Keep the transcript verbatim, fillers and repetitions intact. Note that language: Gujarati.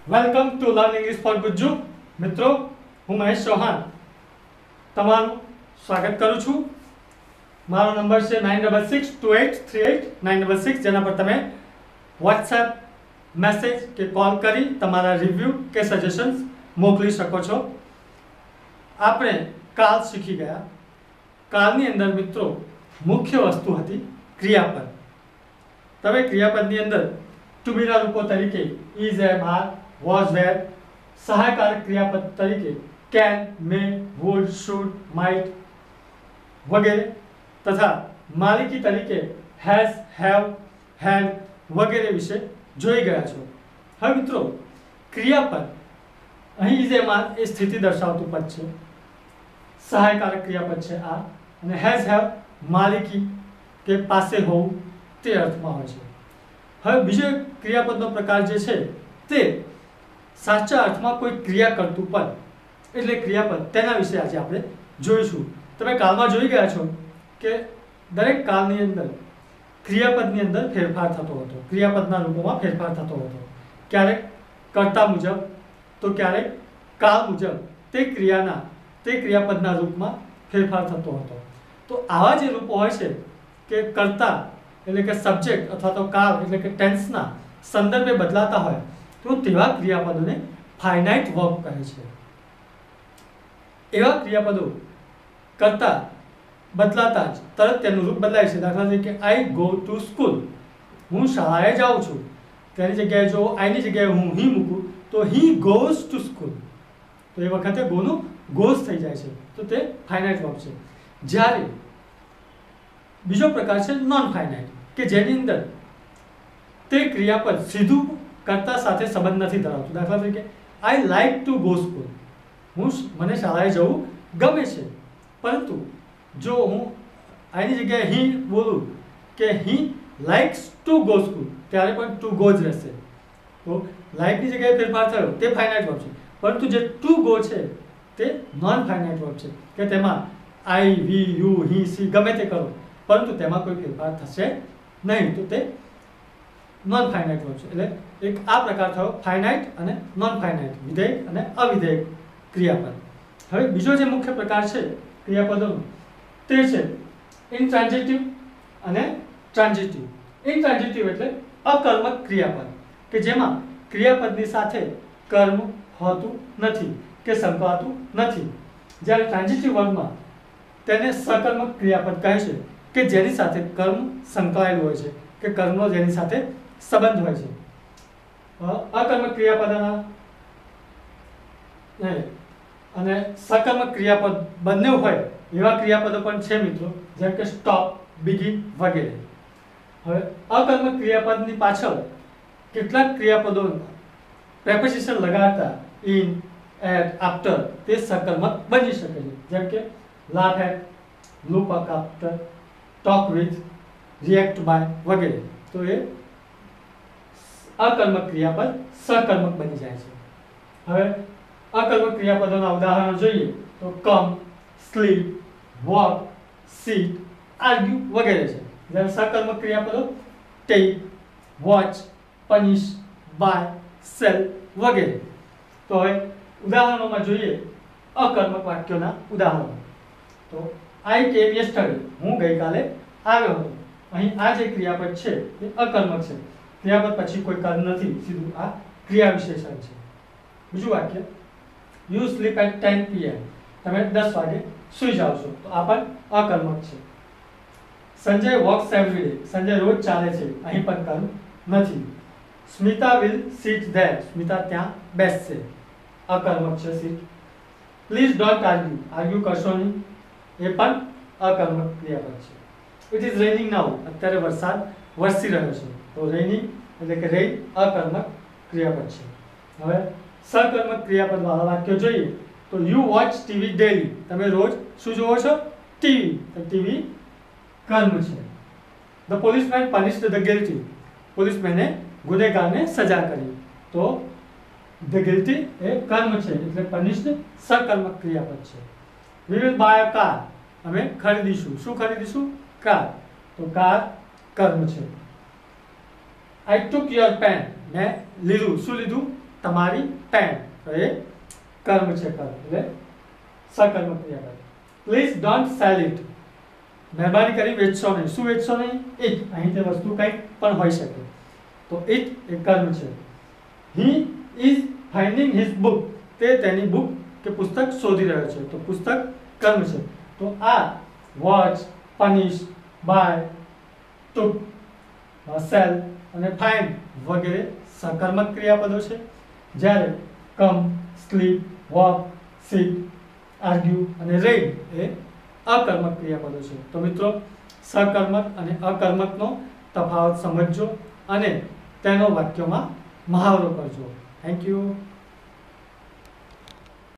Welcome to learn English for Gujju. મિત્રો, હું મહેશ ચૌહાણ તમારું સ્વાગત કરું છું. મારો નંબર છે nine double six two eight three eight nine double six, જેના પર તમે વોટ્સએપ મેસેજ કે કોલ કરી તમારા રિવ્યૂ કે સજેશન્સ મોકલી શકો છો. આપણે કાલ શીખી ગયા. કાલની અંદર મિત્રો મુખ્ય વસ્તુ હતી ક્રિયાપદ. તમે ક્રિયાપદની અંદર ટુ બીના રૂપો તરીકે is, am, are, was, were, સહાયકારક ક્રિયાપદ તરીકે can, may, would, should, might વગેરે તથા માલિકી તરીકે હેઝ, હેવ, હેડ વગેરે વિશે જોઈ ગયા છો. હવે મિત્રો, ક્રિયાપદ અહીં ઇઝ, એમ, આર એ સ્થિતિ દર્શાવતું પદ છે, સહાયકારક ક્રિયાપદ છે આ, અને હેઝ, હેવ માલિકી કે પાસે હોવું તે અર્થમાં હોય છે. હવે બીજો ક્રિયાપદનો પ્રકાર જે છે તે સાચા અર્થમાં કોઈ ક્રિયા કરતું પદ એટલે ક્રિયાપદ, તેના વિશે આજે આપણે જોઈશું. તમે કાલમાં જોઈ ગયા છો કે દરેક કાલની અંદર ક્રિયાપદની અંદર ફેરફાર થતો હતો, ક્રિયાપદના રૂપોમાં ફેરફાર થતો હતો. ક્યારેક કર્તા મુજબ તો ક્યારેક કાળ મુજબ તે ક્રિયાના તે ક્રિયાપદના રૂપમાં ફેરફાર થતો હતો. તો આવા જે રૂપો હોય છે કે કર્તા એટલે કે સબ્જેક્ટ અથવા તો કાળ એટલે કે ટેન્સના સંદર્ભે બદલાતા હોય તો તેવા ક્રિયાપદોને ફાઇનાઇટ વર્બ કહે છે. એવા ક્રિયાપદો કરતા બદલાતા જ તરત તેનું રૂપ બદલાય છે. દાખલા તરીકે આઈ ગો ટુ સ્કૂલ, હું શાળાએ જાઉં છું, તેની જગ્યાએ જો આઈની જગ્યાએ હું હી મૂકું તો હી ગોઝ ટુ સ્કૂલ, તો એ વખતે ગોનું ગોઝ થઈ જાય છે, તો તે ફાઇનાઇટ વર્બ છે. જ્યારે બીજો પ્રકાર છે નોન ફાઇનાઇટ, કે જેની અંદર તે ક્રિયાપદ સીધું કર્તા સાથે સંબંધ નથી ધરાવતું. દાખલા તરીકે I like to go school, હું મને શાળાએ જવું ગમે છે, પરંતુ જો હું આની જગ્યાએ હી બોલું કે he likes to go school, ત્યારે પણ ટુ ગો જ રહેશે. તો લાઇકની જગ્યાએ ફેરફાર થયો તે ફાઇનાઇટ વર્બ છે, પરંતુ જે ટુ ગો છે તે નોન ફાઇનાઇટ વર્બ છે, કે તેમાં આઈ, વી, યુ, હી, સી ગમે તે કરો પરંતુ તેમાં કોઈ ફેરફાર થશે નહીં, તો તે નોન ફાઇનાઇટ વર્બ છે. એટલે એક આ પ્રકાર થયો ફાઇનાઇટ અને નોન ફાઇનાઇટ, વિધેય અને અવિધેય ક્રિયાપદ. હવે બીજો જે મુખ્ય પ્રકાર છે ક્રિયાપદોનો તે છે ઇનટ્રાન્ઝિટિવ અને ટ્રાન્ઝિટિવ. ઇનટ્રાન્ઝિટિવ એટલે અકર્મક ક્રિયાપદ, કે જેમાં ક્રિયાપદની સાથે કર્મ હોતું નથી કે સંકળાતું નથી. જ્યારે ટ્રાન્ઝિટિવ વર્ગમાં તેને સકર્મક ક્રિયાપદ કહે છે, કે જેની સાથે કર્મ સંકળાયેલું હોય છે, કે કર્મનો જેની સાથે સંબંધ હોય છે. અકર્મક ક્રિયાપદના અને સકર્મક ક્રિયાપદ બંને હોય એવા ક્રિયાપદો પણ છે મિત્રો, જેમ કે સ્ટોપ, બિગિન વગેરે. હવે અકર્મક ક્રિયાપદની પાછળ કેટલાક ક્રિયાપદો પ્રેપોઝિશન લગાડતા ઇન, એટ, આફ્ટર તે સકર્મક બની શકે છે, જેમ કે laugh at, look after, talk with, react by વગેરે. તો એ અકર્મક ક્રિયાપદ સકર્મક બની જાય છે. હવે અકર્મક ક્રિયાપદોના ઉદાહરણો જોઈએ તો come, sleep, walk, sit, argue વગેરે છે. જ્યારે સકર્મક ક્રિયાપદો take, watch, punish, buy, sell વગેરે. તો હવે ઉદાહરણોમાં જોઈએ અકર્મક વાક્યોના ઉદાહરણો. તો આઈ કેમ યસ્ટરડે, હું ગઈકાલે આવ્યો હતો. અહીં આ જે ક્રિયાપદ છે એ અકર્મક છે, ક્રિયાપદ પછી કોઈ કર્મ નથી, સીધું આ ક્રિયા વિશેષણ છે. બીજું વાક્ય you sleep at ten P M, તમે દસ વાગે સૂઈ જાઓ છો, તો આ પણ અકર્મક છે. Sanjay walks every day, Sanjay રોજ ચાલે છે, અહીં પણ કર્મ નથી. Smita will sit there, Smita ત્યાં બેસશે, અકર્મક છે sit. Please don't argue, argue કરશો નહીં, એ પણ અકર્મક ક્રિયાપદ છે. ઇટ ઇઝ રેનિંગ નાઉ, અત્યારે વરસાદ વરસી રહ્યો છે, તો રેનિંગ એટલે કે રેઇન અકર્મક ક્રિયાપદ છે. હવે સકર્મક ક્રિયાપદ વાળા વાક્યો જોઈએ તો યુ વોચ ટીવી ડેલી, તમે રોજ શું જુઓ છો? ટીવી. તો ટીવી કર્મ છે. The policeman punished the guilty, પોલીસમેને ગુનેગારને સજા કરી, તો ધ ગિલ્ટી એ કર્મ છે, એટલે પનિશ્ડ સકર્મક ક્રિયાપદ છે. We will buy a car, અમે ખરીદીશું, શું ખરીદીશું? કાર, તો કાર કર્મ છે. આઈ ટુક યોર પેન, મેં લીધું, શું લીધું? તમારી પેન, તો એ કર્મ છે, કર્મ એટલે સકર્મક ક્રિયાપદ. પ્લીઝ ડોન્ટ સેલ ઇટ, મહેરબાની કરી વેચશો નહીં. શું વેચશો નહીં? ઇટ. અહીં તે વસ્તુ કંઈક પણ હોઈ શકે, તો ઇટ એ કર્મ છે. He is finding his book, તે તેની બુક કે પુસ્તક શોધી રહ્યો છે, તો પુસ્તક કર્મ છે. તો આ watch, punish, buy, took, sell અને ફાઇન્ડ વગેરે સકર્મક ક્રિયાપદો છે. જ્યારે come, sleep, walk, sit, argue અને રેડ એ અકર્મક ક્રિયાપદો છે. તો મિત્રો, સકર્મક અને અકર્મકનો તફાવત સમજજો અને તેનો વાક્યોમાં મહાવરો કરજો. Thank you.